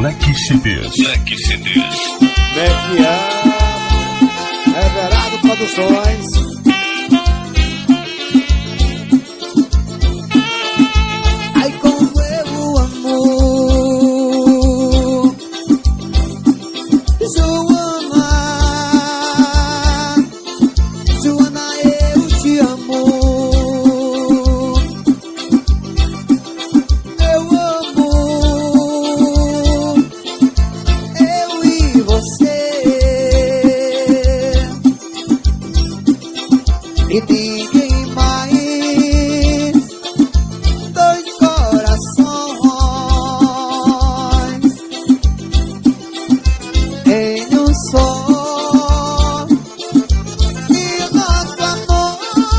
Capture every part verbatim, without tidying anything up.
Black C Ds. Black C Ds. Everardo Produções. Ai, como eu o amo, Joana, Joana, eu te amo. Eu amo, eu e você. E ninguém mais, dois corações em um só. E nosso amor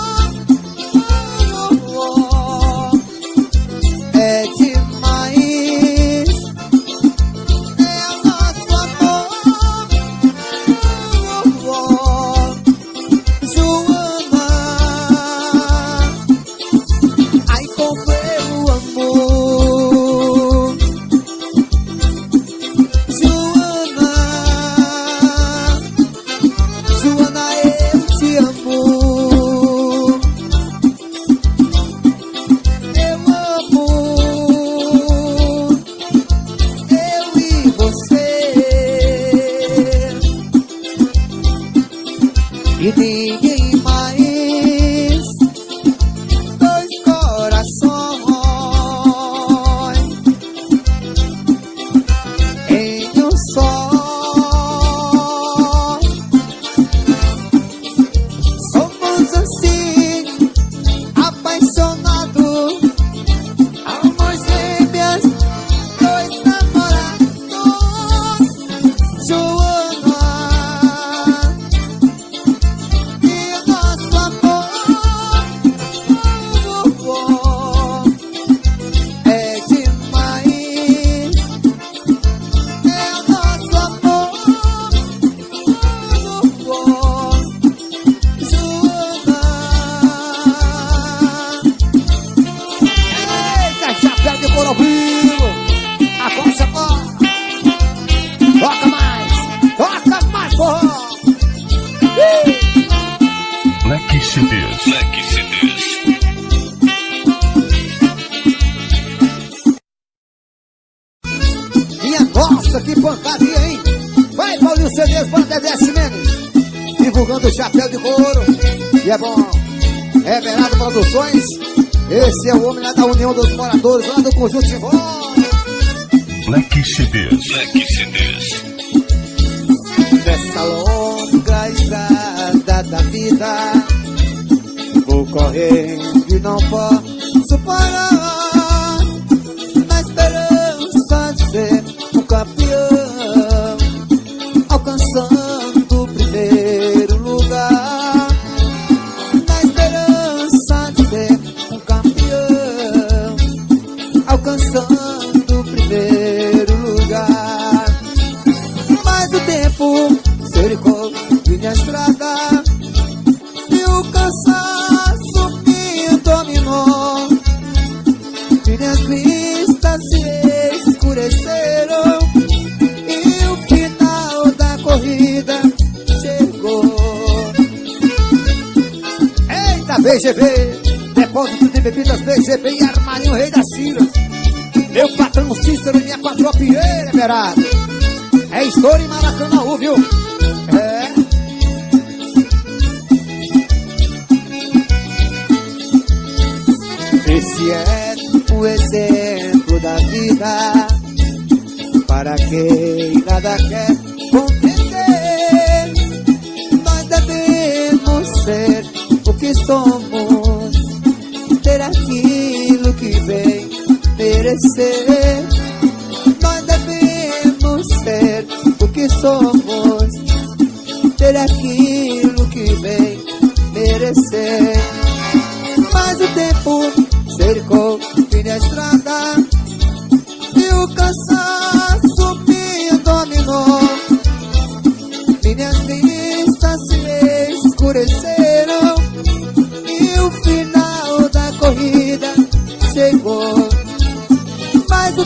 é demais. É o nosso amor, Joana. Ai, como eu amo, Joana, Joana, eu te amo. Eu amo, eu e você. E ninguém mais, dois corações em um só. Somos assim, apaixonados, almas gêmeas, dois namorados, Joana. E nosso amor é demais. É o nosso amor, Joana. Eita, chapéu de couro ao vivo. Agora chegou. Toca mais, toca mais, forró. Black C Ds. Black C Ds. Minha nossa, que pancadinha, hein? Vai, Paulinho C Ds, Banda D S Menes, divulgando o chapéu de couro. E é bom. Everardo Produções. Esse é o homem lá da União dos Moradores, lá do Conjunto de Voz. Black C Ds. Black C Ds. Nessa longa estrada da vida, vou correndo e não posso parar, na esperança de ser um campeão, alcançando o primeiro lugar. Na esperança de ser um campeão, alcançando o primeiro lugar. Mas o tempo cercou minha estrada e o cansaço me dominou. Minhas vistas se escureceram e o final da corrida chegou. Eita, B G B, depósito de bebidas B G B e Armarinho Rei das Ciras. Meu patrão Cícero e minha patroa Pierre, Everardo. É estouro em Maracanã, viu? É. Esse é o exemplo da vida para quem nada quer compreender. Nós devemos ser o que somos, ter aquilo que vem merecer. Nós devemos ser o que somos, ter aquilo que vem merecer. Mas o tempo cercou minha estrada e o cansaço me dominou. Minhas vistas se escureceram e o final da corrida chegou. Mas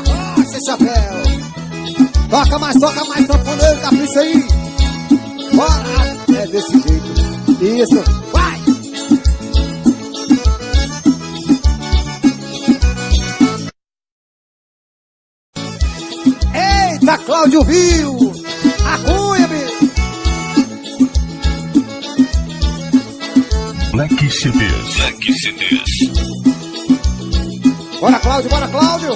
Acosta, chapéu. Toca mais, toca mais, sanfoneiro, capricha aí. Bora! É desse jeito. Isso, vai! Eita, Cláudio viu! A cunha, bicho! Leque C Ds. Leque C Ds. Bora, Cláudio, bora, Cláudio!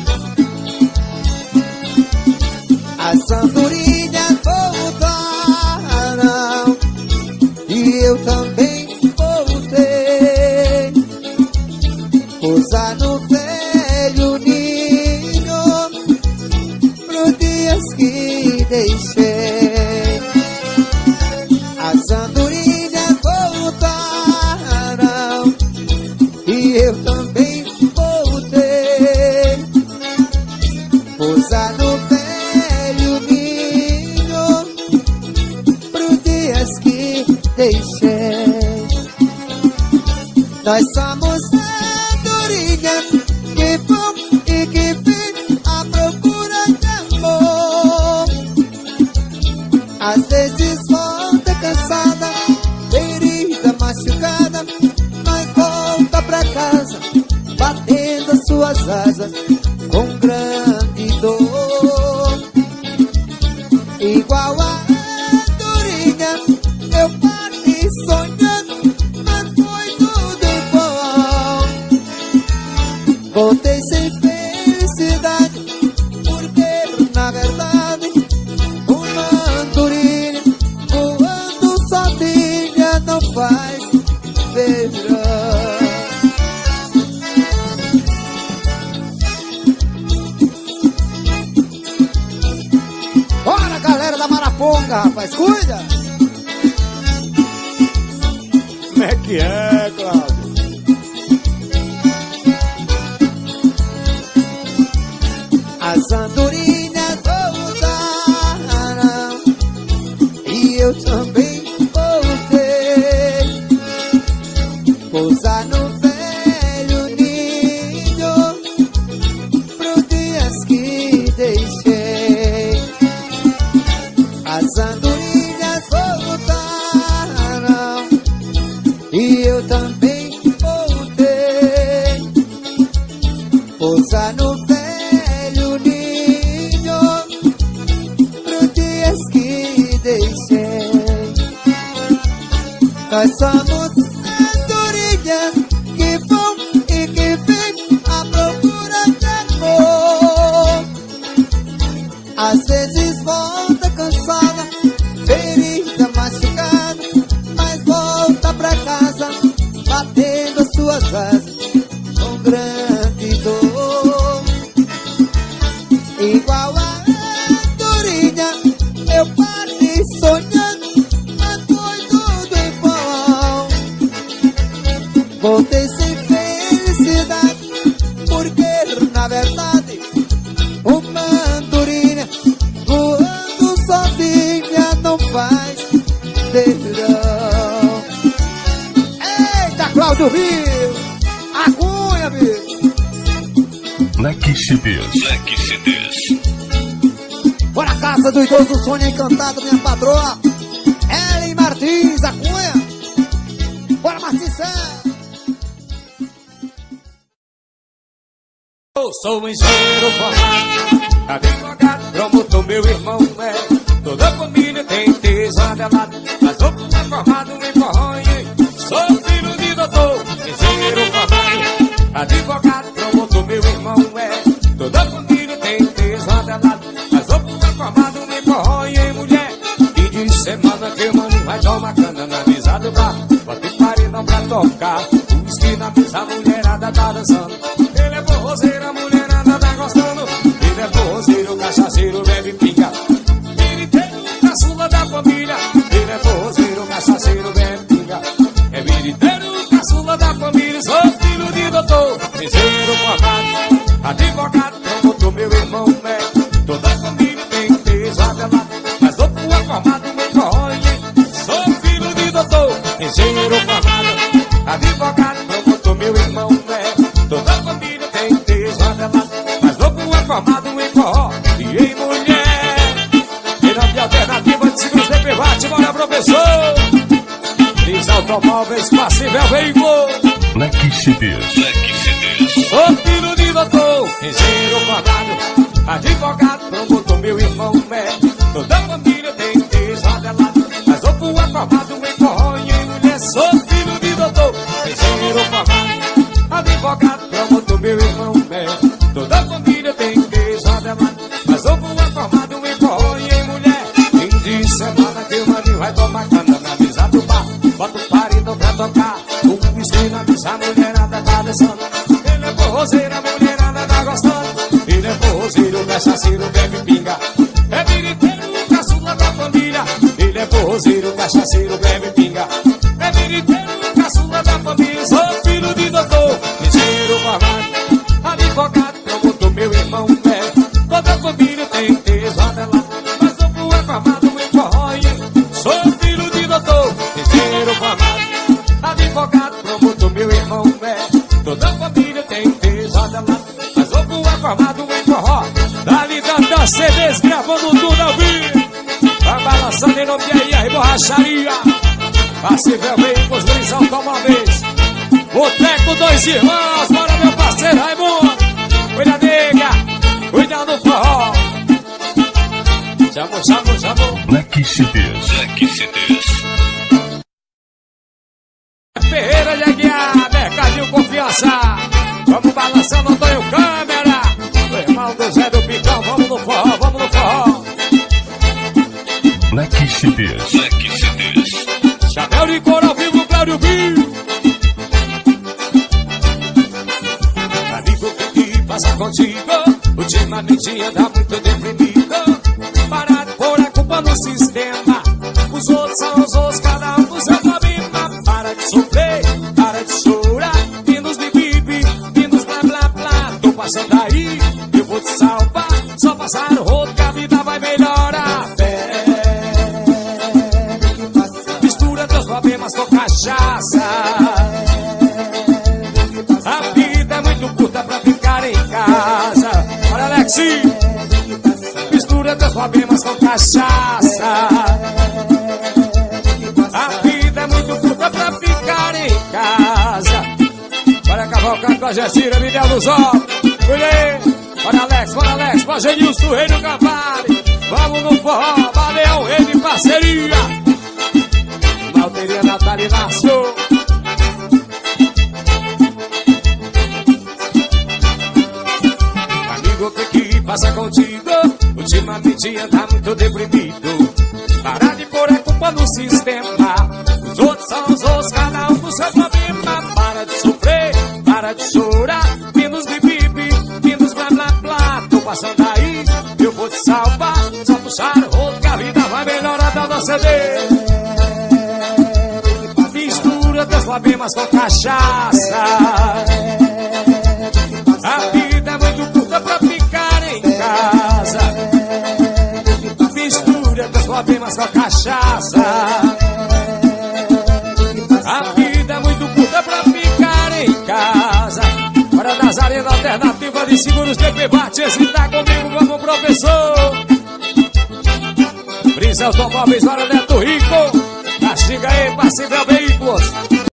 As andorinhas voltaram e eu também voltei. Pousar no velho ninho pros dias que deixei. As andorinhas voltaram e eu também voltei. Pousar no velho ninho pros dias que deixei. Nós somos andorinhas que vão e que vêm à procura de amor. Às vezes volta cansada, ferida, machucada, mas volta pra casa, batendo as suas asas com grande dor. Igual a andorinha, eu parti sonhando, mas foi tudo em vão. Voltei sem felicidade, porque na verdade uma andorinha voando sozinha não faz verão. Bora, galera da Maraponga, rapaz, cuida! Como é que é, Cláudio? As andorinhas voltaram e eu também voltei. Pousar no velho ninho pros dias que deixei. As andorinhas voltaram e eu também voltei. Pousar no velho ninho pros dias que deixei. Nós somos andorinhas que vão e que vêm à procura de amor. Às vezes volta cansada, ferida, machucada, mas volta pra casa, batendo as suas asas com grande dor. Igual a andorinha, eu parti sonhando, mas foi tudo em vão. Voltei sem felicidade, porque na verdade uma andorinha voando sozinha não faz verão. Eita, Cláudio viu! A cunha, bicho! Leque C Ds. Leque C Ds. Bora, casa do idoso sonho encantado, minha patroa Ellen Martins, a cunha! Bora, Martins! Eu sou um engenheiro formado, advogado, promotor, meu irmão é. Toda a família tem tesão adelado, mas eu fui formado em Corronha. Sou filho de doutor, engenheiro formado, advogado, promotor, meu irmão é. Toda a família tem tesão adelado, mas eu fui formado em Corronha, mulher. E de semana que o mano vai tomar cana na mesa do bar, bota o paredão pra tocar, o whisky na mesa, a mulherada tá dançando. Ele é forrozeiro, a mulherada tá gostando. Ele é forrozeiro, cachaceiro, bebe pinga. Ele tem caçula da família. Ele é forrozeiro, cachaceiro, bebe pinga. É militeiro, caçula da família. Sou filho de doutor, engenheiro formado, advogado, promotor, meu irmão é. Toda a família tem peso adelado, mas eu fui formado em Corronha. Sou filho de doutor, engenheiro formado, advogado, promotor, meu irmão é. Toda a família formado em forró e em mulher. Terapia alternativa de seguros de private, bora professor. Brisa Automóveis, passível veículo. Black C Ds. Black C Ds. Sou filho de doutor, engenheiro formado, advogado, promotor, meu irmão médico. Toda família tem três rodelado, mas o fu é formado em forró e em mulher. Sou filho de doutor, engenheiro formado, advogado, promotor, meu irmão médico. Toda família tem três rodelado, mas o fu é formado em forró e em mulher. Fim de semana que o maninho vai tomar cana na mesa do bar, bota o paredão pra tocar, um whisky na mesa, a mulherada tá dançando. Ele é forrozeiro, a mulherada tá gostando. Ele é forrozeiro, cachaceiro, bebe pinga, é biriteiro, caçula da família. Ele é forrozeiro, cachaceiro, bebe pinga, é biriteiro, caçula da família. Sou filho de doutor, engenheiro formado, advogado, promotor, meu irmão médico. Toda família tem três rodelado, mas o fu é formado em forró e em. Sou filho de doutor, engenheiro formado, advogado, promotor, meu irmão médico. Toda família tem três rodelado, mas o fu é formado em forró. Dali Tanta C Ds gravando tudo ao vivo. Vai balançando em nome de I R Borracharia, Passível Veículos, Brisa Automóveis, Boteco Dois Irmãos. Bora meu parceiro Raimundo, cuida nega, cuida do forró. Chamou, chamou, chamou. Black C Ds. Black C Ds. Ferreira de Aguiar, Mercadinho Confiança. Vamos balançando, Antônio Câmera, o irmão do Zé do Picão. Vamos no forró, vamos no forró. Black C Ds. Black C Ds. Chapéu de couro ao vivo, Cláudio Bill. Amigo, o que passa contigo? Ultimamente anda muito deprimido. Para de pôr a culpa no sistema, os outros são os outros, cada um do seu problema. Para de sofrer, para de chorar, menos de bibi, menos blá blá blá. Tô passando aí, eu vou te salvar, só passar o rodo que a vida vai melhorar. Mistura teus problemas com cachaça, a vida é muito curta pra ficar em casa. Olha, Alexi, mistura teus problemas com cachaça, a vida é muito curta pra ficar em casa. Bora cavalcando com a Gessira, Miguel dos Olhos. Olha aí, bora Alex, bora Alex, bora Genilson, o rei do Cavale. Vamos no forró, valeu, rei de parceria. Malteria Natália Inácio. Amigo, o que que passa contigo? Ultimamente anda muito deprimido. Para de pôr a culpa no sistema, os outros são os outros, cada um do seu problema. Para de sofrer, para de chorar, menos de bibi, menos blá blá blá. Tô passando aí, eu vou te salvar, só puxar o rodo que a vida vai melhorar. Da nossa C D. Mistura teus problemas com cachaça, a vida é muito curta pra ficar em casa. Mistura teus problemas com cachaça, a vida é muito curta pra ficar em casa. Para das arenas alternativas de seguros de Pebate, esse tá comigo, vamos professor. Brisa Automóveis, Vara Neto Rico, castiga aí, Passível Veículos.